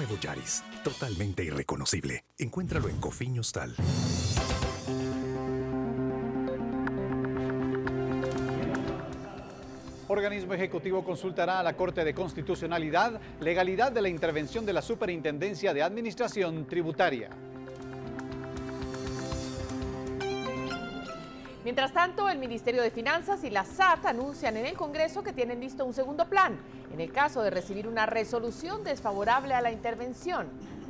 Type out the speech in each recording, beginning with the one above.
Nuevo Yaris, totalmente irreconocible. Encuéntralo en Cofiños Tal. Organismo Ejecutivo consultará a la Corte de Constitucionalidad legalidad de la intervención de la Superintendencia de Administración Tributaria. Mientras tanto, el Ministerio de Finanzas y la SAT anuncian en el Congreso que tienen listo un segundo plan, en el caso de recibir una resolución desfavorable a la intervención.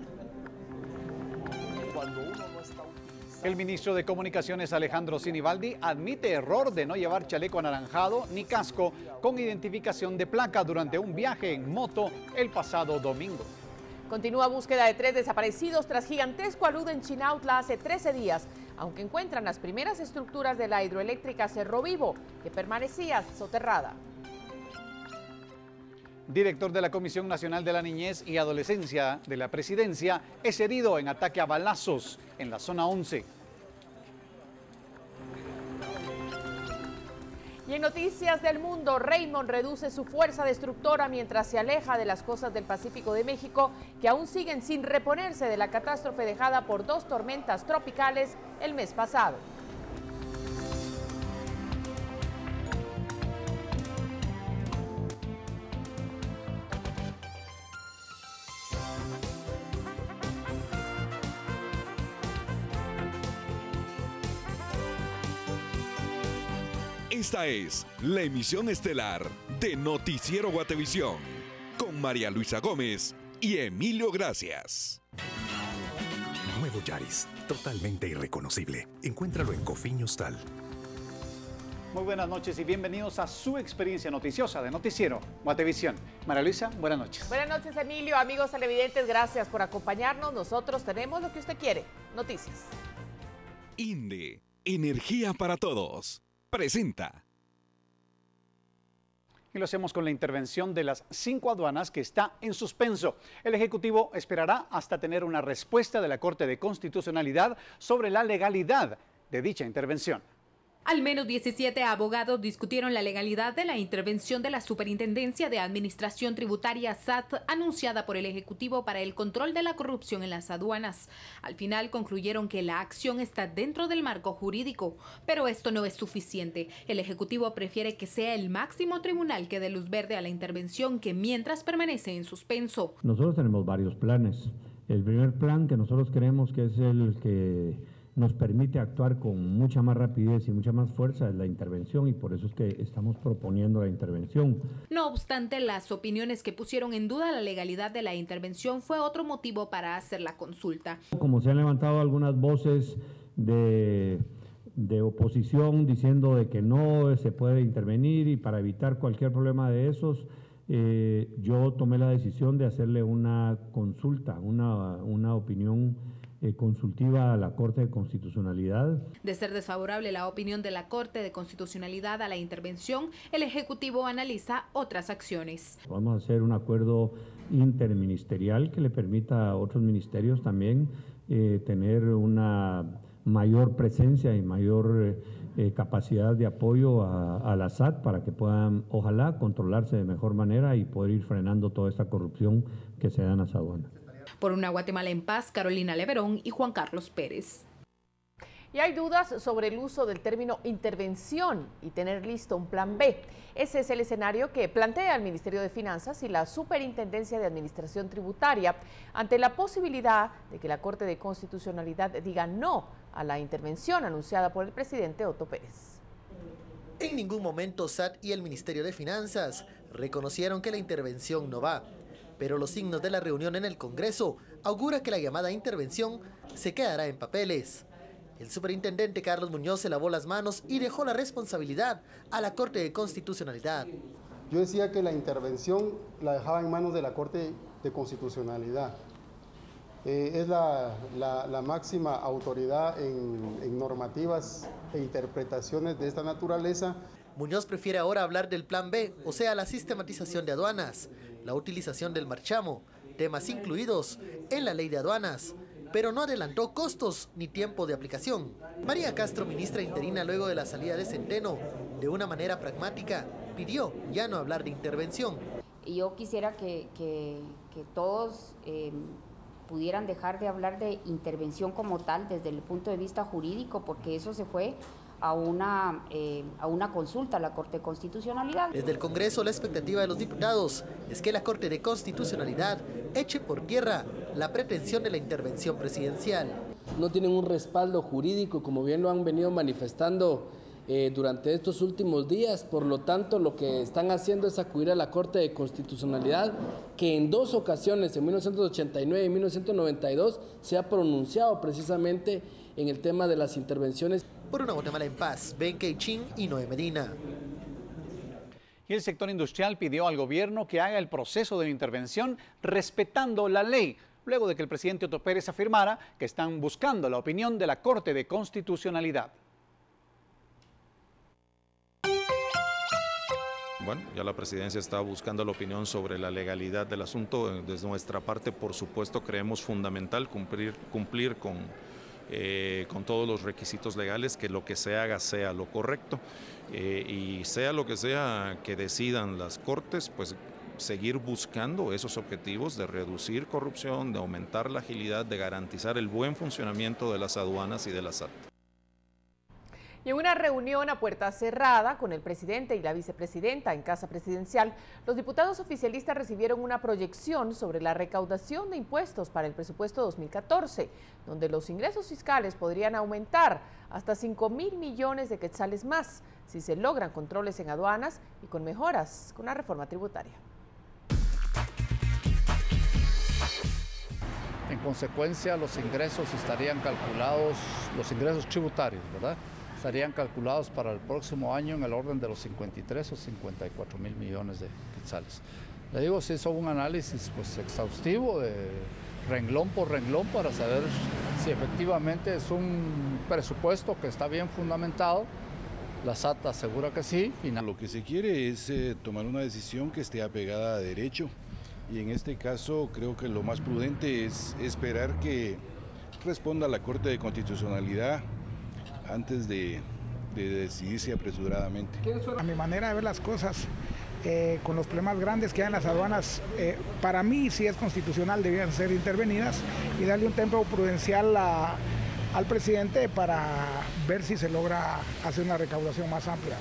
El ministro de Comunicaciones Alejandro Sinibaldi admite error de no llevar chaleco anaranjado ni casco con identificación de placa durante un viaje en moto el pasado domingo. Continúa búsqueda de 3 desaparecidos tras gigantesco alud en Chinautla hace 13 días, aunque encuentran las primeras estructuras de la hidroeléctrica Cerro Vivo, que permanecía soterrada. Director de la Comisión Nacional de la Niñez y Adolescencia de la Presidencia es herido en ataque a balazos en la zona 11. Y en noticias del mundo, Raymond reduce su fuerza destructora mientras se aleja de las costas del Pacífico de México, que aún siguen sin reponerse de la catástrofe dejada por 2 tormentas tropicales el mes pasado. Esta es la emisión estelar de Noticiero Guatevisión, con María Luisa Gómez y Emilio Gracias. Nuevo Yaris, totalmente irreconocible. Encuéntralo en Cofiños Tal. Muy buenas noches y bienvenidos a su experiencia noticiosa de Noticiero Guatevisión. María Luisa, buenas noches. Buenas noches, Emilio. Amigos televidentes, gracias por acompañarnos. Nosotros tenemos lo que usted quiere, noticias. INDE, Energía para Todos, presenta. Y lo hacemos con la intervención de las 5 aduanas que está en suspenso. El Ejecutivo esperará hasta tener una respuesta de la Corte de Constitucionalidad sobre la legalidad de dicha intervención. Al menos 17 abogados discutieron la legalidad de la intervención de la Superintendencia de Administración Tributaria SAT anunciada por el Ejecutivo para el control de la corrupción en las aduanas. Al final concluyeron que la acción está dentro del marco jurídico, pero esto no es suficiente. El Ejecutivo prefiere que sea el máximo tribunal que dé luz verde a la intervención, que mientras permanece en suspenso. Nosotros tenemos varios planes. El primer plan que nosotros creemos que es el que nos permite actuar con mucha más rapidez y mucha más fuerza en la intervención, y por eso es que estamos proponiendo la intervención. No obstante, las opiniones que pusieron en duda la legalidad de la intervención fue otro motivo para hacer la consulta. Como se han levantado algunas voces de oposición diciendo de que no se puede intervenir, y para evitar cualquier problema de esos, yo tomé la decisión de hacerle una consulta, una opinión consultiva a la Corte de Constitucionalidad. De ser desfavorable la opinión de la Corte de Constitucionalidad a la intervención, el Ejecutivo analiza otras acciones. Vamos a hacer un acuerdo interministerial que le permita a otros ministerios también tener una mayor presencia y mayor capacidad de apoyo a la SAT para que puedan, ojalá, controlarse de mejor manera y poder ir frenando toda esta corrupción que se da en las aduanas. Por una Guatemala en paz, Carolina Leverón y Juan Carlos Pérez. Y hay dudas sobre el uso del término intervención y tener listo un plan B. Ese es el escenario que plantea el Ministerio de Finanzas y la Superintendencia de Administración Tributaria ante la posibilidad de que la Corte de Constitucionalidad diga no a la intervención anunciada por el presidente Otto Pérez. En ningún momento SAT y el Ministerio de Finanzas reconocieron que la intervención no va. Pero los signos de la reunión en el Congreso augura que la llamada intervención se quedará en papeles. El superintendente Carlos Muñoz se lavó las manos y dejó la responsabilidad a la Corte de Constitucionalidad. Yo decía que la intervención la dejaba en manos de la Corte de Constitucionalidad. Es la máxima autoridad en normativas e interpretaciones de esta naturaleza. Muñoz prefiere ahora hablar del plan B, o sea, la sistematización de aduanas, la utilización del marchamo, temas incluidos en la ley de aduanas, pero no adelantó costos ni tiempo de aplicación. María Castro, ministra interina luego de la salida de Centeno, de una manera pragmática, pidió ya no hablar de intervención. Y yo quisiera que todos pudieran dejar de hablar de intervención como tal desde el punto de vista jurídico, porque eso se fue a una consulta a la Corte de Constitucionalidad. Desde el Congreso, la expectativa de los diputados es que la Corte de Constitucionalidad eche por tierra la pretensión de la intervención presidencial. No tienen un respaldo jurídico, como bien lo han venido manifestando durante estos últimos días, por lo tanto lo que están haciendo es acudir a la Corte de Constitucionalidad, que en 2 ocasiones, en 1989 y 1992, se ha pronunciado precisamente en el tema de las intervenciones. Por una Guatemala en paz, Ben Keichin y Noé Medina. Y el sector industrial pidió al gobierno que haga el proceso de intervención respetando la ley, luego de que el presidente Otto Pérez afirmara que están buscando la opinión de la Corte de Constitucionalidad. Bueno, ya la presidencia está buscando la opinión sobre la legalidad del asunto. Desde nuestra parte, por supuesto, creemos fundamental cumplir con todos los requisitos legales, que lo que se haga sea lo correcto y sea lo que sea que decidan las cortes, pues seguir buscando esos objetivos de reducir corrupción, de aumentar la agilidad, de garantizar el buen funcionamiento de las aduanas y de la SAT. Y en una reunión a puerta cerrada con el presidente y la vicepresidenta en Casa Presidencial, los diputados oficialistas recibieron una proyección sobre la recaudación de impuestos para el presupuesto 2014, donde los ingresos fiscales podrían aumentar hasta 5.000 millones de quetzales más si se logran controles en aduanas y con mejoras con la reforma tributaria. En consecuencia, los ingresos estarían calculados, los ingresos tributarios, ¿verdad?, estarían calculados para el próximo año en el orden de los 53 o 54 mil millones de quetzales. Le digo, se hizo un análisis pues exhaustivo de renglón por renglón para saber si efectivamente es un presupuesto que está bien fundamentado. La SAT asegura que sí. Lo que se quiere es tomar una decisión que esté apegada a derecho, y en este caso creo que lo más prudente es esperar que responda la Corte de Constitucionalidad antes de decidirse apresuradamente. A mi manera de ver las cosas, con los problemas grandes que hay en las aduanas, para mí si es constitucional debían ser intervenidas y darle un tiempo prudencial al presidente para ver si se logra hacer una recaudación más amplia.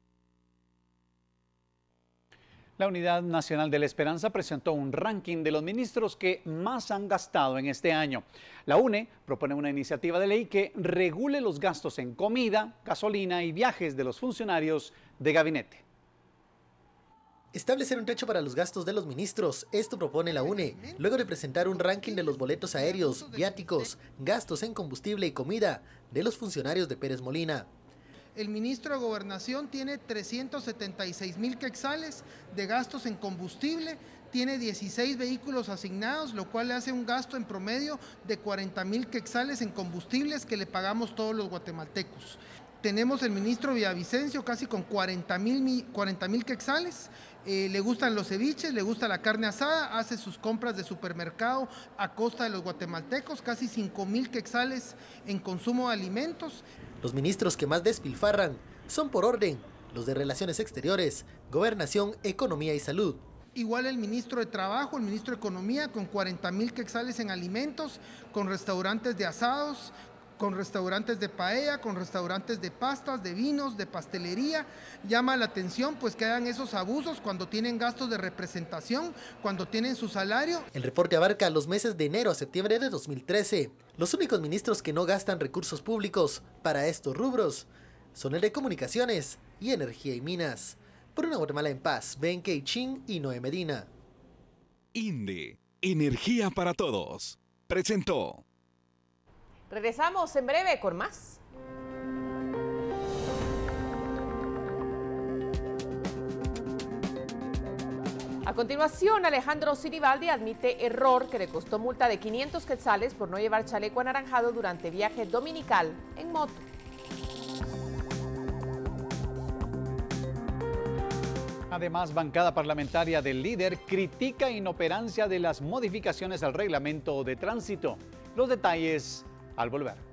La Unidad Nacional de la Esperanza presentó un ranking de los ministros que más han gastado en este año. La UNE propone una iniciativa de ley que regule los gastos en comida, gasolina y viajes de los funcionarios de gabinete. Establecer un techo para los gastos de los ministros, esto propone la UNE, luego de presentar un ranking de los boletos aéreos, viáticos, gastos en combustible y comida de los funcionarios de Pérez Molina. El ministro de Gobernación tiene 376.000 quetzales de gastos en combustible, tiene 16 vehículos asignados, lo cual le hace un gasto en promedio de 40.000 quetzales en combustibles que le pagamos todos los guatemaltecos. Tenemos el ministro Villavicencio casi con 40.000 quetzales, le gustan los ceviches, le gusta la carne asada, hace sus compras de supermercado a costa de los guatemaltecos, casi 5.000 quetzales en consumo de alimentos. Los ministros que más despilfarran son por orden los de Relaciones Exteriores, Gobernación, Economía y Salud. Igual el ministro de Trabajo, el ministro de Economía con 40.000 quetzales en alimentos, con restaurantes de asados, con restaurantes de paella, con restaurantes de pastas, de vinos, de pastelería. Llama la atención pues que hagan esos abusos cuando tienen gastos de representación, cuando tienen su salario. El reporte abarca los meses de enero a septiembre de 2013. Los únicos ministros que no gastan recursos públicos para estos rubros son el de Comunicaciones y Energía y Minas. Por una Guatemala en paz, Ben Keichin y Noé Medina. INDE, Energía para Todos, presentó. Regresamos en breve con más. A continuación, Alejandro Sinibaldi admite error que le costó multa de 500 quetzales por no llevar chaleco anaranjado durante viaje dominical en moto. Además, bancada parlamentaria del líder critica inoperancia de las modificaciones al reglamento de tránsito. Los detalles al volver.